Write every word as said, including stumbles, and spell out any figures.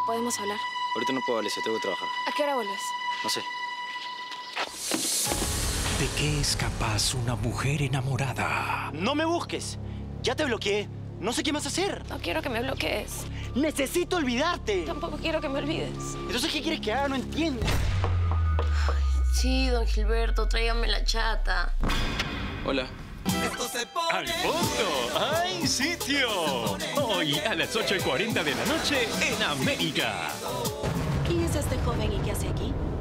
¿Podemos hablar? Ahorita no puedo, Alicia, tengo que trabajar. ¿A qué hora vuelves? No sé. ¿De qué es capaz una mujer enamorada? ¡No me busques! Ya te bloqueé. No sé qué más hacer. No quiero que me bloquees. ¡Necesito olvidarte! Tampoco quiero que me olvides. Entonces, ¿qué quieres que haga? No entiendo. Sí, don Gilberto, tráigame la chata. Hola. ¡Al fondo! ¡Hay sitio! Hoy a las ocho y cuarenta de la noche en América. ¿Quién es este joven y qué hace aquí?